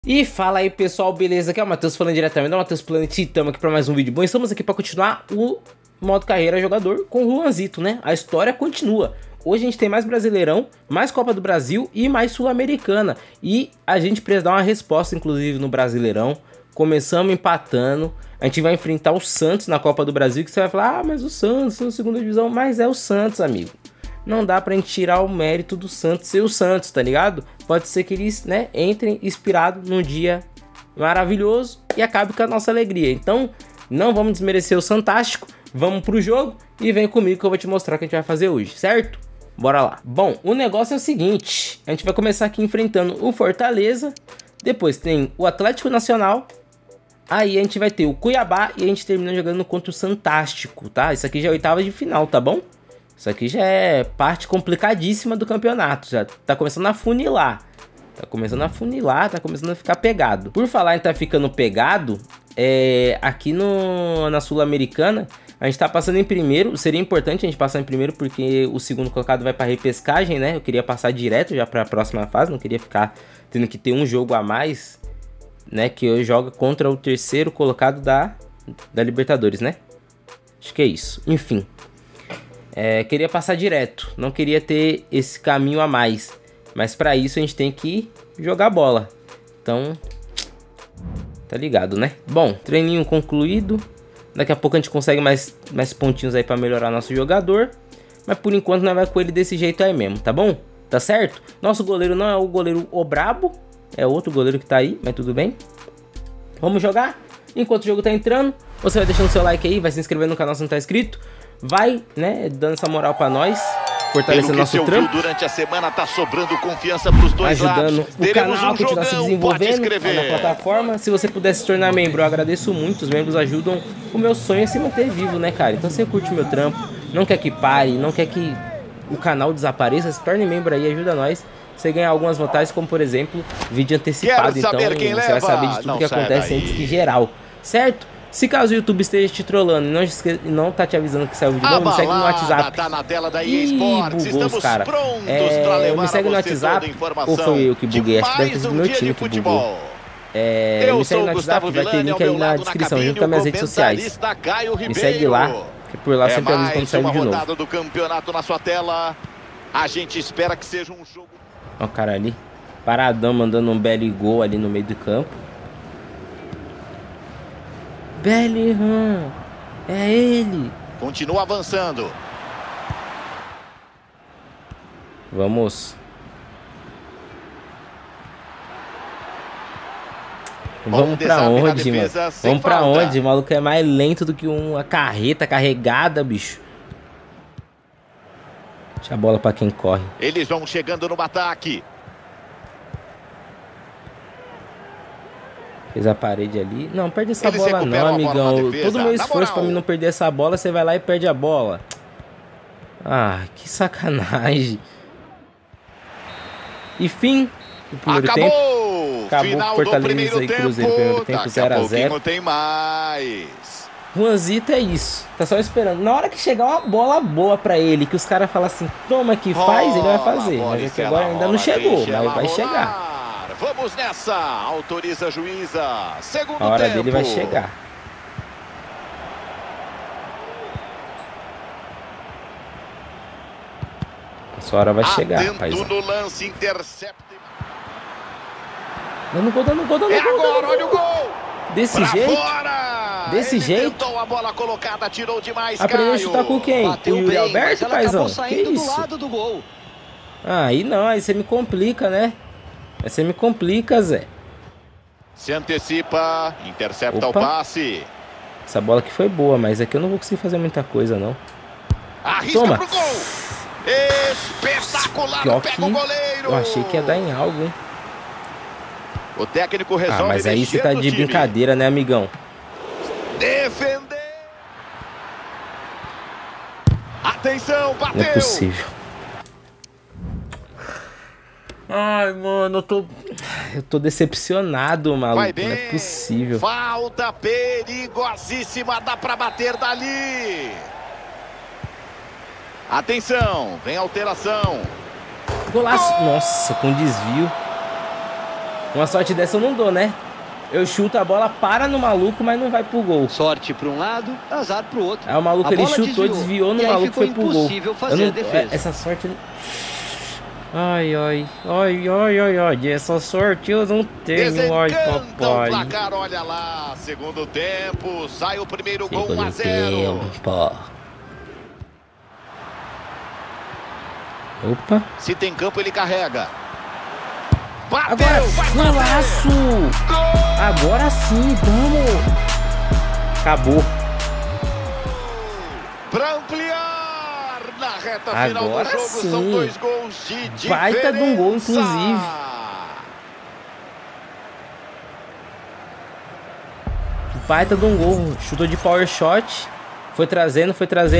E fala aí pessoal, beleza? Aqui é o Matheus falando diretamente da Matheus Planet e estamos aqui para mais um vídeo bom. Estamos aqui para continuar o modo carreira jogador com o Juanzito, né? A história continua. Hoje a gente tem mais Brasileirão, mais Copa do Brasil e mais Sul-Americana. E a gente precisa dar uma resposta, inclusive, no Brasileirão. Começamos empatando. A gente vai enfrentar o Santos na Copa do Brasil, que você vai falar, ah, mas o Santos na segunda divisão. Mas é o Santos, amigo. Não dá pra gente tirar o mérito do Santos ser o Santos, tá ligado? Pode ser que eles, né, entrem inspirados num dia maravilhoso e acabe com a nossa alegria. Então, não vamos desmerecer o Santástico, vamos pro jogo e vem comigo que eu vou te mostrar o que a gente vai fazer hoje, certo? Bora lá. Bom, o negócio é o seguinte, a gente vai começar aqui enfrentando o Fortaleza, depois tem o Atlético Nacional, aí a gente vai ter o Cuiabá e a gente termina jogando contra o Santástico, tá? Isso aqui já é a oitava de final, tá bom? Isso aqui já é parte complicadíssima do campeonato, já tá começando a funilar. Tá começando a ficar pegado. Por falar em tá ficando pegado, aqui na Sul-Americana, a gente tá passando em primeiro. Seria importante a gente passar em primeiro, porque o segundo colocado vai pra repescagem, né? Eu queria passar direto já pra próxima fase, não queria ficar tendo que ter um jogo a mais, né? Que eu jogo contra o terceiro colocado da Libertadores, né? Acho que é isso, enfim. Queria passar direto, não queria ter esse caminho a mais, mas para isso a gente tem que jogar bola, então tá ligado, né? Bom, treininho concluído, daqui a pouco a gente consegue mais pontinhos aí para melhorar nosso jogador, mas por enquanto nós vai com ele desse jeito aí mesmo, tá bom? Tá certo? Nosso goleiro não é o goleiro O Brabo, é outro goleiro que tá aí, mas tudo bem. Vamos jogar? Enquanto o jogo tá entrando, você vai deixando seu like aí, vai se inscrevendo no canal se não tá inscrito. Vai, né, dando essa moral pra nós, fortalecendo nosso trampo. Durante a semana tá sobrando confiança pros dois ajudando lados. O canal a continuar se desenvolvendo na plataforma. Se você puder se tornar membro, eu agradeço muito. Os membros ajudam o meu sonho a se manter vivo, né, cara? Então você curte meu trampo, não quer que pare, não quer que o canal desapareça, se torne membro aí, ajuda nós. Você ganha algumas vantagens, como por exemplo, vídeo antecipado. Então você vai saber de tudo que acontece antes que geral, certo? Se caso o YouTube esteja te trollando e não tá te avisando que saiu o vídeo novo, me segue no WhatsApp. Tá na tela da Ih, bugou os cara. Me segue no WhatsApp, ou foi eu que buguei? Acho que deve ter sido meu time que bugou. Me segue no WhatsApp, vai ter link aí na descrição, junto com as minhas redes sociais. Me segue lá, que por lá sempre aviso quando sair vídeo novo. Do campeonato na sua tela. A gente espera que seja um jogo. Ó o cara ali, paradão, mandando um belo gol ali no meio do campo. Bellingham, é ele. Continua avançando. Vamos. Vamos pra onde, mano? Vamos pra onde? O maluco é mais lento do que uma carreta carregada, bicho. Deixa a bola pra quem corre. Eles vão chegando no ataque. Fez a parede ali. Não, perde essa bola não, amigão. Todo o meu esforço pra mim não perder essa bola, você vai lá e perde a bola. Ah, que sacanagem. E fim do primeiro tempo. Acabou com Fortaleza e Cruzeiro. Primeiro tempo 0 a 0. Tem mais. Juanzito é isso. Tá só esperando. Na hora que chegar uma bola boa pra ele, que os caras falam assim, toma que faz, ele vai fazer. Mas é que agora ainda não chegou, mas vai chegar. Vamos nessa, autoriza a juíza, segundo tempo. A hora dele vai chegar. A sua hora vai chegar, paizão. No lance, intercepta. Dando gol, dando gol, dando gol. Agora, olha o gol. Desse jeito? Desse jeito? A bola colocada, tirou demais, aprendeu a chutar com quem? O Yuri Alberto, paizão? Que isso? Do lado do gol. Aí não, aí você me complica, né? Aí você me complica, Zé. Se antecipa, intercepta o passe. Essa bola aqui foi boa, mas aqui eu não vou conseguir fazer muita coisa, não. Arrisca. Toma. Pro gol. Espetacular, pior pega o goleiro. Eu achei que ia dar em algo, hein? O técnico resolve. Ah, mas aí você tá de brincadeira, né, amigão? Defender. Atenção, bateu. Não é possível. Ai, mano, eu tô decepcionado, maluco. Vai bem. Não é possível. Falta perigosíssima, dá pra bater dali. Atenção, vem alteração. Golaço. Nossa, com desvio. Uma sorte dessa eu não dou, né? Eu chuto, a bola para no maluco, mas não vai pro gol. Sorte para um lado, azar pro outro. Aí o maluco ele chutou, desviou no maluco, foi pro gol. Fazer a defesa. Essa sorte... Ai, essa sorte eu não tenho, ai, papai. O placar, olha lá, segundo tempo, sai o primeiro gol, 1-0. Opa. Se tem campo, ele carrega. Bateu, agora, golaço! Agora sim, vamos! Acabou. Pra ampliar na reta final agora do jogo, sim. são 2 gols de diferença. Baita de um gol, inclusive. Baita de um gol. Chutou de power shot. Foi trazendo.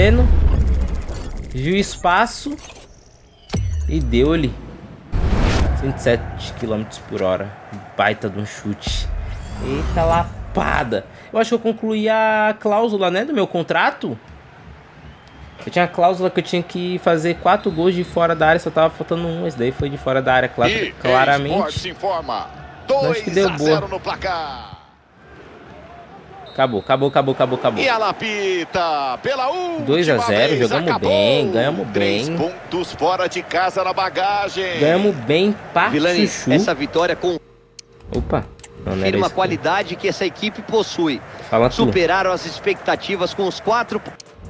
Viu espaço. E deu-lhe. 107 km por hora. Baita de um chute. Eita lapada. Eu acho que eu concluí a cláusula, né, do meu contrato. Eu tinha a cláusula que eu tinha que fazer 4 gols de fora da área. Só tava faltando um. Esse daí foi de fora da área, claramente. Informa. Acho que deu boa. No placar. Acabou. E ela apita pela última 2-0, jogamos bem, ganhamos bem. 3 pontos fora de casa na bagagem. Ganhamos bem pra Vilani, chuchu. essa vitória com... Opa, não era uma isso. qualidade que essa equipe possui. Fala tu. Superaram as expectativas com os 4...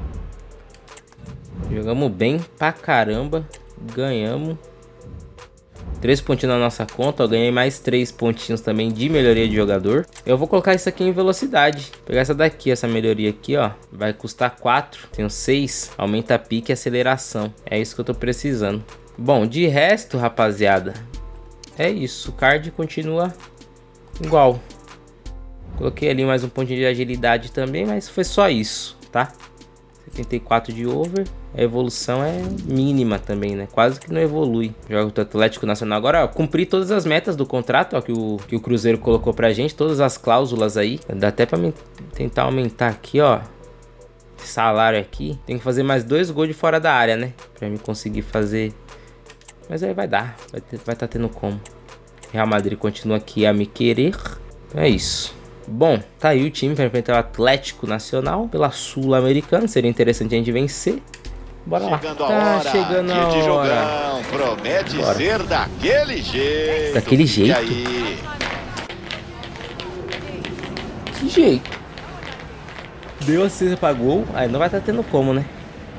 Jogamos bem pra caramba. Ganhamos 3 pontinhos na nossa conta, eu ganhei mais 3 pontinhos também de melhoria de jogador. Eu vou colocar isso aqui em velocidade. Vou pegar essa daqui, essa melhoria aqui, ó. Vai custar 4, tenho 6. Aumenta a pique e aceleração. É isso que eu tô precisando. Bom, de resto, rapaziada, é isso. O card continua igual. Coloquei ali mais um pontinho de agilidade também, mas foi só isso, tá? 74 de over. A evolução é mínima também, né? Quase que não evolui. Jogo do Atlético Nacional. Agora, ó, cumpri todas as metas do contrato, ó, que o Cruzeiro colocou pra gente. Todas as cláusulas aí. Dá até pra tentar aumentar aqui, ó. Esse salário aqui. Tem que fazer mais 2 gols de fora da área, né? Pra mim conseguir fazer. Mas aí vai dar. Vai tá tendo como. Real Madrid continua aqui a me querer. É isso. Bom, tá aí o time para enfrentar o Atlético Nacional pela Sul-Americana. Seria interessante a gente vencer. Bora lá. Tá chegando a hora. Jogão. Promete ser daquele jeito. Daquele jeito? Aí. Que jeito? Deu assistência pra gol. Aí não vai estar tendo como, né?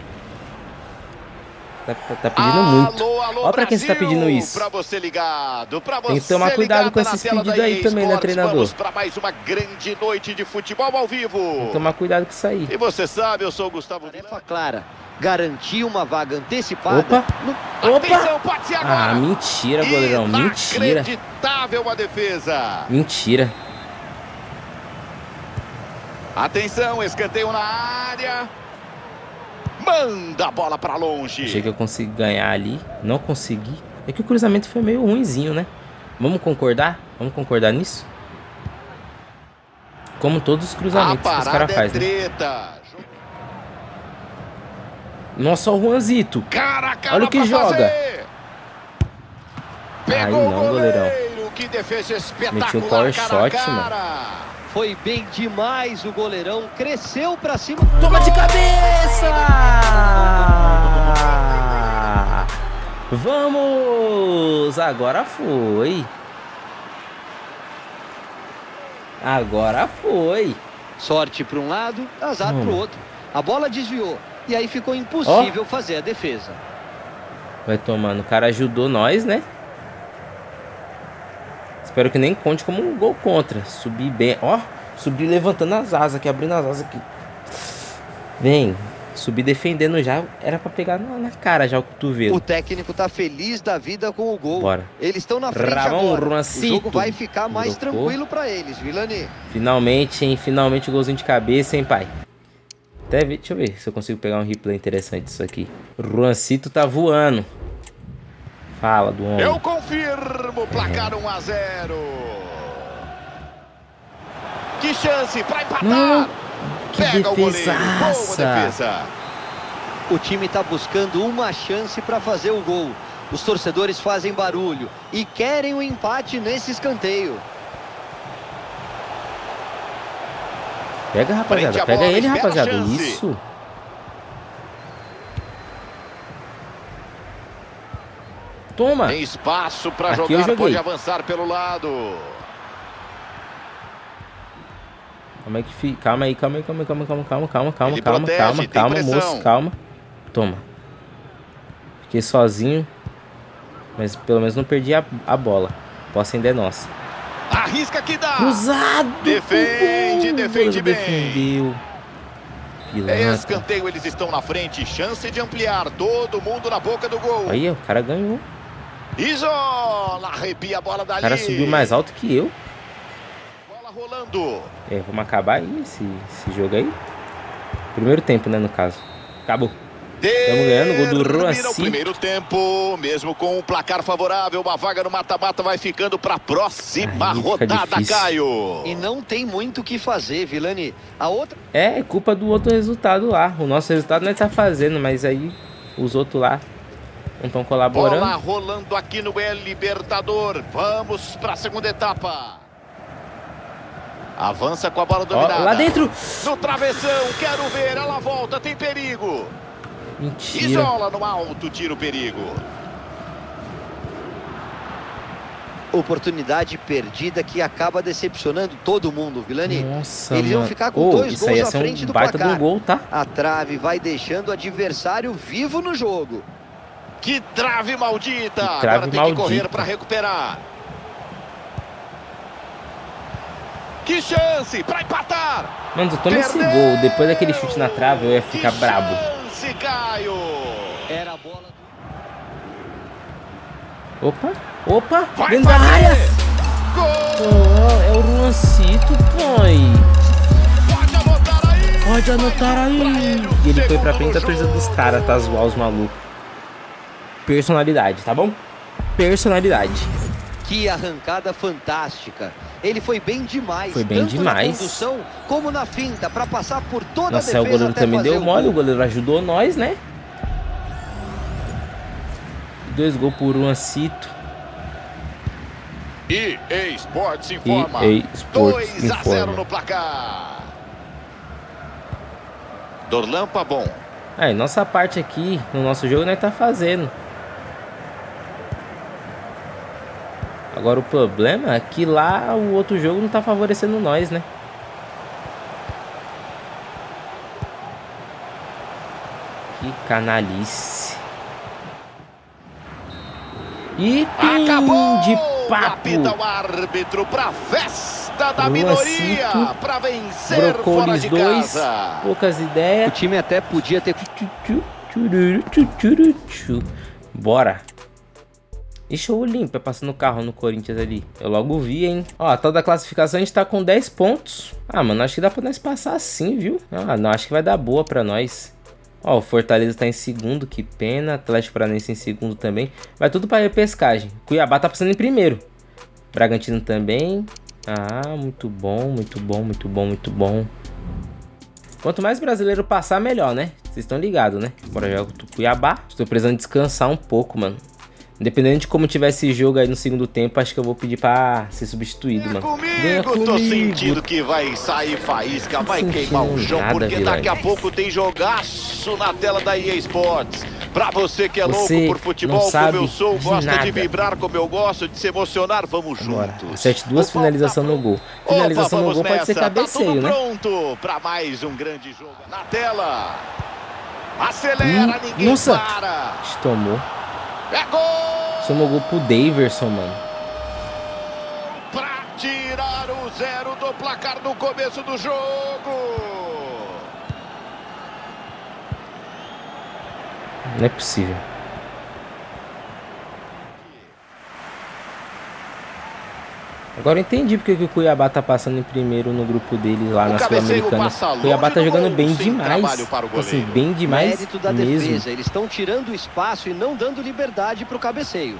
Tá pedindo muito. Olha pra quem você tá pedindo isso. Pra você ligado, pra você. Tem que tomar cuidado com esses pedidos aí também, né, treinador? Vamos pra mais uma grande noite de futebol ao vivo. Tem que tomar cuidado com isso aí. E você sabe, eu sou o Gustavo Vilani. Tarefa clara. Garantir uma vaga antecipada. Opa! Atenção, pode ser agora. Ah, mentira, goleirão. Mentira. Inacreditável a defesa. Mentira. Atenção, escanteio na área. Manda a bola pra longe. Achei que eu consegui ganhar ali. Não consegui. É que o cruzamento foi meio ruinzinho, né? Vamos concordar? Vamos concordar nisso? Como todos os cruzamentos que os caras fazem, né? Nossa, o Juanzito. Olha o que joga. Aí não, goleirão. Que defesa espetacular. Meti um power shot, mano. Foi bem demais o goleirão. Cresceu pra cima. Toma de cabeça! Vamos! Agora foi. Agora foi. Sorte para um lado, azar para o outro. A bola desviou. E aí ficou impossível fazer a defesa. Vai tomando. O cara ajudou nós, né? Espero que nem conte como um gol contra. Subi bem. Ó, subi levantando as asas aqui, abrindo as asas aqui. Vem. Subi defendendo já. Era pra pegar na cara já o cotovelo. O técnico tá feliz da vida com o gol. Bora. Eles estão na frente agora. O jogo vai ficar mais tranquilo pra eles, Vilani. Finalmente, hein? Finalmente o golzinho de cabeça, hein, pai? Até ver, deixa eu ver se eu consigo pegar um replay interessante disso aqui. O Juancito tá voando. Fala do homem. Eu confirmo, placar 1-0. Que chance pra empatar. Não, que pega o goleiro. Boa defesaça. defesa. O time tá buscando uma chance para fazer o gol. Os torcedores fazem barulho e querem o empate nesse escanteio. Pega, rapaziada. Pega ele, rapaziada. Isso. Toma. Tem espaço para jogar, pode avançar pelo lado. Como é que fica? Calma aí, calma, moço, calma. Toma. Fiquei sozinho, mas pelo menos não perdi a bola. Posse ainda é nossa. Arrisca que dá. Cruzado. Defende bem. Defendeu. Escanteio, eles estão na frente. Chance de ampliar. Todo mundo na boca do gol. Aí, o cara ganhou. Isola, arrepia a bola dali. O cara subiu mais alto que eu. Bola rolando. Vamos acabar aí esse jogo aí. Primeiro tempo, né, no caso. Acabou. Estamos ganhando, gol do Ruancito. Primeiro tempo, mesmo com um placar favorável, uma vaga no mata-mata vai ficando para a próxima rodada, Caio. E não tem muito o que fazer, Vilani. A outra... É culpa do outro resultado lá. O nosso resultado nós tá fazendo, mas aí os outros lá não estão colaborando. Bola rolando aqui no El Libertador. Vamos para a segunda etapa. Avança com a bola dominada. Lá dentro. No travessão, quero ver. Ela volta, tem perigo. Mentira. Isola no alto, tira o perigo. Oportunidade perdida que acaba decepcionando todo mundo, Vilani. Nossa, eles iam ficar com 2 gols à frente do placar. Do gol, tá? A trave vai deixando o adversário vivo no jogo. Que trave maldita. Que trave Agora tem que correr para recuperar. Que chance para empatar. Mano, toma esse gol. Depois daquele chute na trave, eu ia ficar brabo. Caio. Era a bola do... Opa, dentro da área. É o Ruancito, Pode anotar aí. E ele foi pra frente da torcida dos caras, tá? Zoar os malucos. Personalidade, tá bom? Personalidade. Que arrancada fantástica. Ele foi bem demais. Foi bem demais. Na condução, como na finta, para passar por toda a defesa. Nossa, o goleiro também deu mole. O goleiro ajudou nós, né? 2 gols por Ruancito. EA Sports informa. 2-0 no placar. Dorlampa bom. Aí, nossa parte aqui, no nosso jogo, nós tá fazendo. Agora o problema é que lá o outro jogo não tá favorecendo nós, né? Que canalice. E acabou de papo. Apita o árbitro pra festa da minoria, pra vencer fora de casa. Poucas ideias. O time até podia ter... Bora. Ixi, o Olímpia passando o carro no Corinthians ali. Eu logo vi, hein? Ó, a tal da classificação a gente tá com 10 pontos. Ah, mano, acho que dá pra nós passar assim, viu? Ah, não, acho que vai dar boa pra nós. Ó, o Fortaleza tá em segundo, que pena. Atlético Paranaense em segundo também. Vai tudo pra repescagem. Cuiabá tá passando em primeiro. Bragantino também. Ah, muito bom, muito bom, muito bom, muito bom. Quanto mais brasileiro passar, melhor, né? Vocês estão ligados, né? Bora jogar com o Cuiabá. Estou precisando descansar um pouco, mano. Independente de como tiver esse jogo aí no segundo tempo, acho que eu vou pedir pra ser substituído, mano. Vem comigo, tô sentindo que vai sair faísca, vai queimar o chão, porque daqui a pouco tem jogaço na tela da EA Sports. Pra você que é louco por futebol, como eu sou, gosta de vibrar como eu gosto, de se emocionar, vamos juntos. Acerte 2 finalizações no gol. Finalização no gol pode ser cabeceio, né? Pronto pra mais um grande jogo na tela. Acelera, ninguém nossa. para. Tomou. É gol! Somou gol pro Daverson, mano. Pra tirar o 0 do placar no começo do jogo. Não é possível. Agora eu entendi porque que o Cuiabá tá passando em primeiro no grupo dele lá na Sul-Americana. O Cuiabá tá jogando bem demais. Assim, bem demais mérito da mesmo. Defesa. Eles estão tirando o espaço e não dando liberdade pro cabeceio.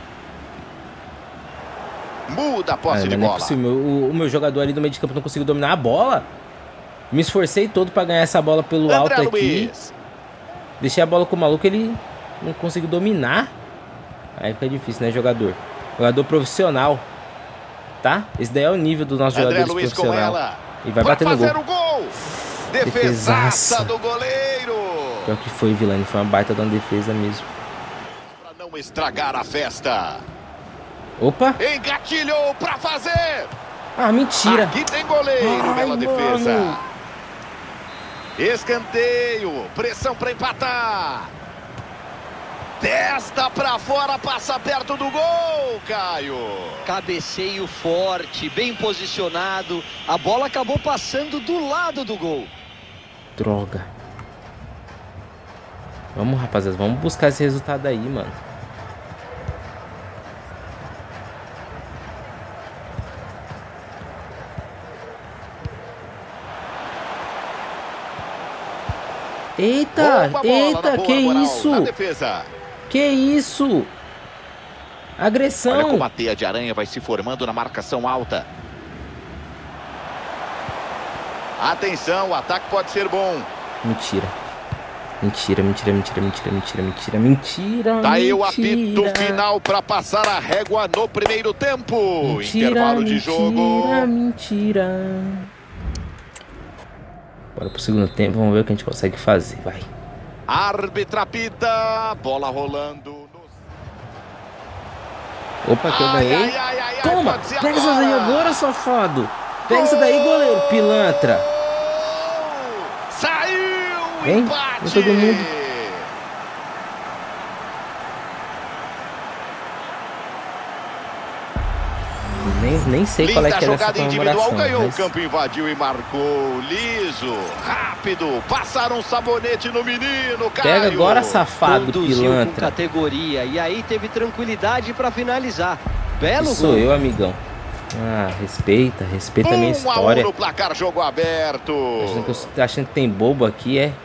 Muda a posse de bola. Não é possível. O meu jogador ali do meio de campo não conseguiu dominar a bola. Me esforcei todo pra ganhar essa bola pelo alto aqui. Deixei a bola com o maluco, ele não conseguiu dominar. Aí fica difícil, né, jogador? Jogador profissional, tá? Esse daí é o nível do nosso jogador profissional. E vai bater no gol. Defesaça do goleiro. Pior que foi, Vilani. Foi uma baita de uma defesa mesmo. Pra não estragar a festa. Opa! Engatilhou pra fazer. Ah, mentira. Aqui tem goleiro, bela defesa. Escanteio, pressão pra empatar. Testa pra fora, passa perto do gol, Caio. Cabeceio forte, bem posicionado. A bola acabou passando do lado do gol. Droga. Vamos, rapaziada, vamos buscar esse resultado aí, mano. Eita, eita, que isso? Que isso? Agressão. Olha como a teia de aranha vai se formando na marcação alta. Atenção, o ataque pode ser bom. Mentira. Mentira, mentira, mentira, mentira, mentira, mentira, mentira. Tá aí o apito final para passar a régua no primeiro tempo. Mentira, intervalo de jogo. Mentira, mentira. Bora pro segundo tempo, vamos ver o que a gente consegue fazer, vai. Árbitra apita, bola rolando. Opa, que eu ganhei. Toma, pega essa daí agora, safado. Pega essa daí, goleiro, pilantra. Saiu, vem, empate. Vem todo mundo. Nem sei qual é que era essa comemoração. Ganhou mas... o campo, invadiu e marcou. Liso, rápido, passaram um sabonete no menino, Caio. Pega agora, safado, pilantra. Com categoria e aí teve tranquilidade para finalizar. Belo gol. Sou eu, amigão. Ah, respeita a minha história. 1 a 1 no placar, jogo aberto. Achando que tem bobo aqui, é?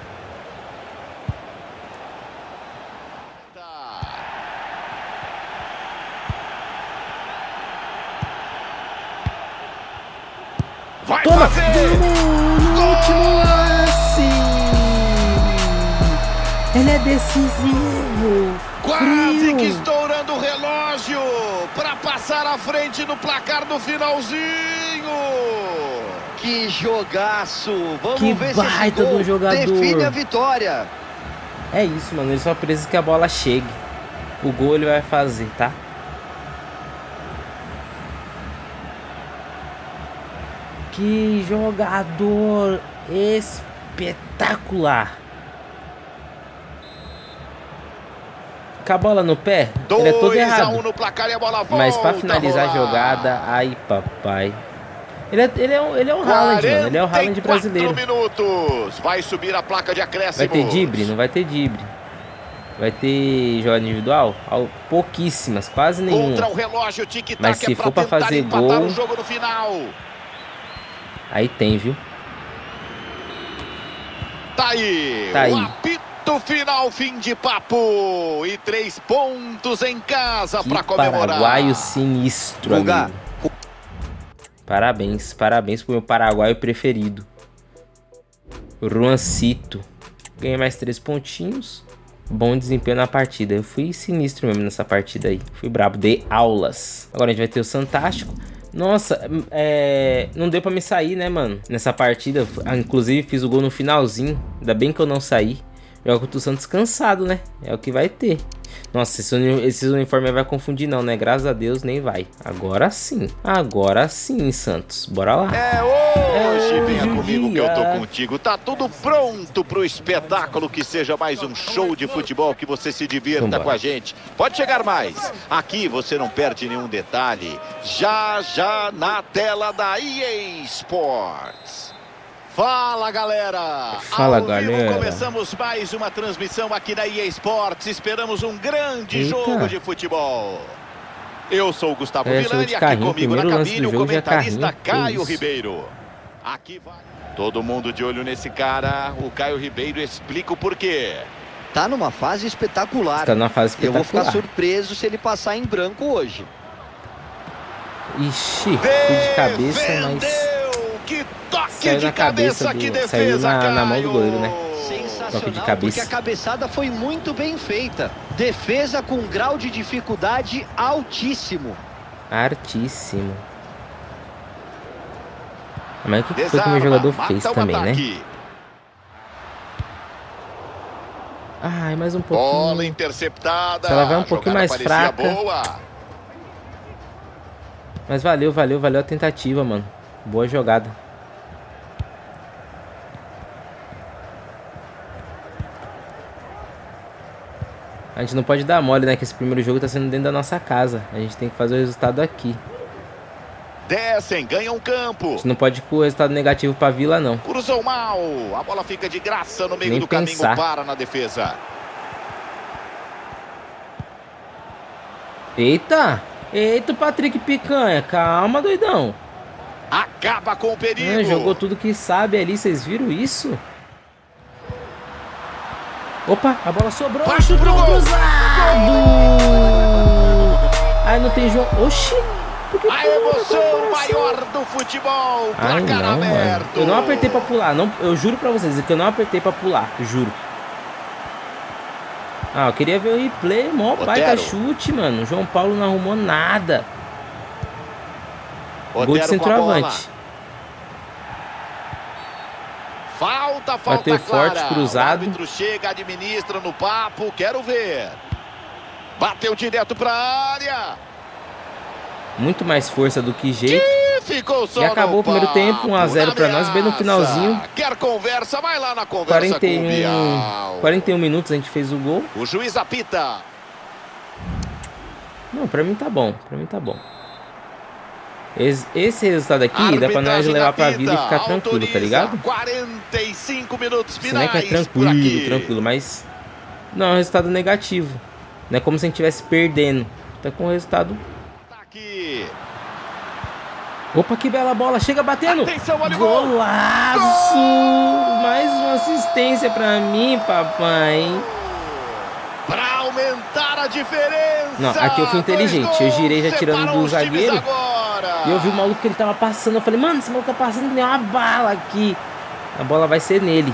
Vai toma! Fazer! No último lance! Ele é decisivo! Quase frio. Que estourando o relógio para passar à frente no placar do finalzinho! Que jogaço! Vamos que ver baita se do jogador! define a vitória! É isso, mano. Ele só precisa que a bola chegue. O gol ele vai fazer, tá? Que jogador espetacular! Com a bola no pé, ele é todo errado. 2 a 1 no placar e a bola volta. Mas pra finalizar a jogada, ai papai. Ele é o Haaland, mano. Ele é o Haaland brasileiro. Minutos. Vai subir a placa de acréscimo. Vai ter drible? Não vai ter drible. Vai ter jogada individual? Pouquíssimas, quase nenhuma. Contra o relógio, tic-tac. Mas se for pra fazer gol, o jogo no final. Aí tem, viu? Tá aí. Tá aí. O apito final, fim de papo. E 3 pontos em casa pra comemorar. Paraguaio sinistro, amigo. Parabéns, parabéns pro meu paraguaio preferido. Juancito. Ganhei mais 3 pontinhos. Bom desempenho na partida. Eu fui sinistro mesmo nessa partida aí. Fui brabo, dei aulas. Agora a gente vai ter o Santástico. Nossa, não deu pra me sair, né, mano? Nessa partida, inclusive fiz o gol no finalzinho. Ainda bem que eu não saí. Joga contra o Santos cansado, né? É o que vai ter. Nossa, esse uniforme vai confundir não, né? Graças a Deus nem vai. Agora sim, Santos. Bora lá. Hoje venha comigo que eu tô contigo. Tá tudo pronto pro espetáculo, que seja mais um show de futebol, que você se divirta com a gente. Pode chegar mais. Aqui você não perde nenhum detalhe. Já na tela da EA Sports. Fala, galera! Fala, galera! Começamos mais uma transmissão aqui na EA Sports. Esperamos um grande jogo de futebol. Eu sou o Gustavo Vilani, aqui comigo na cabine o comentarista Caio Ribeiro. Aqui vai. Todo mundo de olho nesse cara. O Caio Ribeiro explica o porquê. Tá numa fase espetacular. Tá numa fase espetacular. Eu vou ficar surpreso se ele passar em branco hoje. Ixi, fui de cabeça, mas... Que toque saiu de na cabeça que saiu defesa, na mão do goleiro, né? Sensacional, porque a cabeçada foi muito bem feita. Defesa com grau de dificuldade altíssimo. Altíssimo. Mas o que foi que o meu jogador fez também, né? Ai, mais um pouquinho. Bola interceptada. Se ela vai um pouquinho mais fraca. Boa. Mas valeu a tentativa, mano. Boa jogada. A gente não pode dar mole, né? Que esse primeiro jogo tá sendo dentro da nossa casa. A gente tem que fazer o resultado aqui. Descem, ganham campo. A gente não pode ir com o resultado negativo pra Vila, não. Cruzou mal. A bola fica de graça no meio Nem do pensar. caminho para na defesa. Eita! Eita, Patrick Picanha. Calma, doidão. Acaba com o perigo. Jogou tudo que sabe ali. Vocês viram isso? Opa, a bola sobrou. Chutou cruzado. Aí não tem jogo. Oxi. A emoção maior do futebol. Ai, não, mano. Eu não apertei pra pular. Não, eu juro pra vocês que eu não apertei pra pular. Juro. Ah, eu queria ver o replay. Mó baita chute, mano. O João Paulo não arrumou nada. Gol de centroavante. Falta bateu forte, clara. cruzado. O árbitro chega, administra no papo. Quero ver. Bateu direto pra área. Muito mais força do que jeito. Ficou só e acabou o primeiro tempo, 1 a 0 pra nós, bem no finalzinho. Quer conversa? Vai lá na conversa 41 minutos a gente fez o gol. O juiz apita. Não, pra mim tá bom, Esse resultado aqui dá pra nós levar pra vida e ficar tranquilo, tá ligado? 45 minutos finais. Isso não é que é tranquilo, mas não é um resultado negativo. Não é como se a gente estivesse perdendo. Tá com o resultado. Aqui. Opa, que bela bola, chega batendo. Atenção, golaço! Gol! Mais uma assistência pra mim, papai. Pra aumentar a diferença. Não, aqui eu fui inteligente. Eu girei já tirando do zagueiro. E eu vi o maluco que ele tava passando. Eu falei, mano, esse maluco tá passando que nem uma bala aqui. A bola vai ser nele.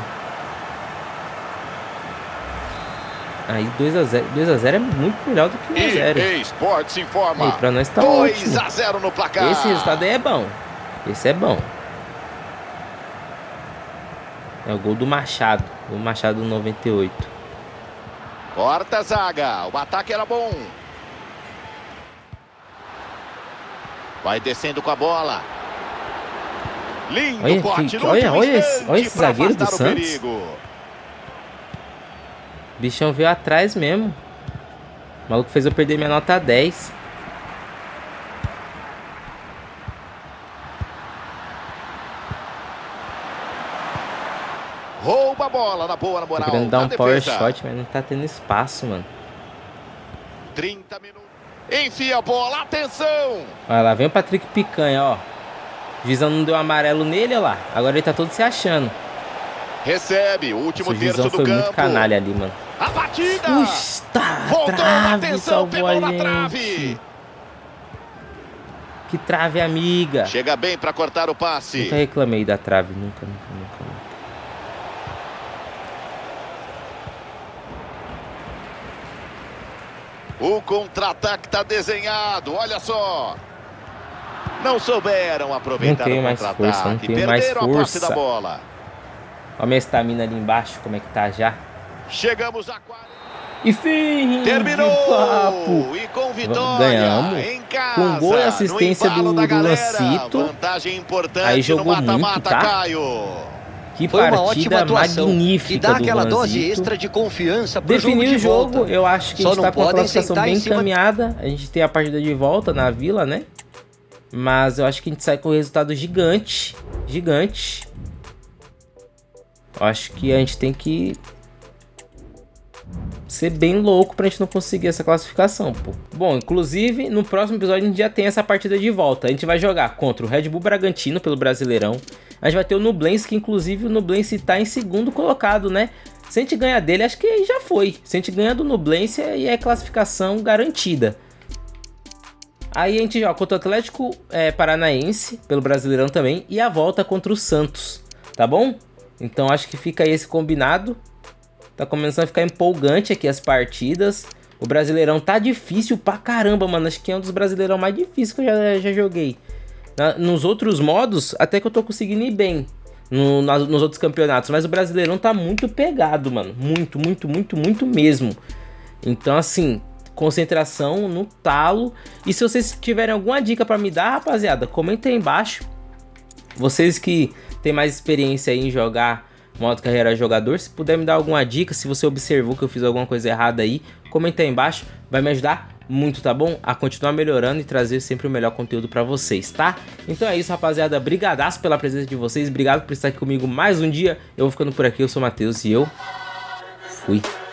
Aí 2 a 0. 2 a 0 é muito melhor do que 1 a 0. Esportes informa. Aí, pra nós tá 2 ótimo. a 0 no placar. Esse resultado aí é bom. Esse é bom. É o gol do Machado. O Machado 98. Corta a zaga. O ataque era bom. Vai descendo com a bola. Lindo olha, corte. Olha esse zagueiro do Santos. O bichão veio atrás mesmo. O maluco fez eu perder minha nota 10. Rouba a bola na boa, na moral. Tô querendo dar um power shot, mas não tá tendo espaço, mano. 30 minutos. Enfia a bola, atenção! Olha lá, vem o Patrick Picanha, ó. O Juizão não deu amarelo nele, olha lá. Agora ele tá todo se achando. Recebe o último terço do campo. Foi muito canalha ali, mano. A batida! Voltou, trave, atenção, pegou na trave. Que trave, amiga. Chega bem pra cortar o passe. Nunca reclamei da trave, nunca. O contra-ataque tá desenhado, olha só. Não souberam aproveitar o contra-ataque. Não tenho mais força. A posse da bola. Olha a minha estamina ali embaixo, como é que tá já. Chegamos a 40. E fim terminou de papo. E com vitória. Ganhamos. Em casa, com gol e assistência do Lancito. Vantagem importante. Aí jogou muito, tá? Caio. Que foi partida uma ótima atuação, magnífica que dá do aquela Lancito. dose extra de confiança pro Definiu o jogo, eu acho que a gente tá com a classificação bem cima... encaminhada. A gente tem a partida de volta na Vila, né? Mas eu acho que a gente sai com um resultado gigante. Gigante. Eu acho que a gente tem que ser bem louco pra gente não conseguir essa classificação, pô. Bom, inclusive, no próximo episódio a gente já tem essa partida de volta. A gente vai jogar contra o Red Bull Bragantino pelo Brasileirão. A gente vai ter o Nublense, que inclusive o Nublense tá em segundo colocado, né? Se a gente ganhar dele, acho que já foi. Se a gente ganhar do Nublense, aí é classificação garantida. Aí a gente joga contra o Atlético Paranaense, pelo Brasileirão também. E a volta contra o Santos, tá bom? Então acho que fica aí esse combinado. Tá começando a ficar empolgante aqui as partidas. O Brasileirão tá difícil pra caramba, mano. Acho que é um dos Brasileirão mais difíceis que eu já joguei. Nos outros modos, até que eu tô conseguindo ir bem. Nos outros campeonatos. Mas o Brasileirão tá muito pegado, mano. Muito, muito, muito, muito mesmo. Então, assim, concentração no talo. E se vocês tiverem alguma dica pra me dar, rapaziada, comenta aí embaixo. Vocês que tem mais experiência aí em jogar modo carreira jogador, se puder me dar alguma dica, se você observou que eu fiz alguma coisa errada aí, comenta aí embaixo, vai me ajudar muito, tá bom? A continuar melhorando e trazer sempre o melhor conteúdo pra vocês, tá? Então é isso, rapaziada, brigadaço pela presença de vocês, obrigado por estar aqui comigo mais um dia, eu vou ficando por aqui, eu sou o Matheus e eu fui.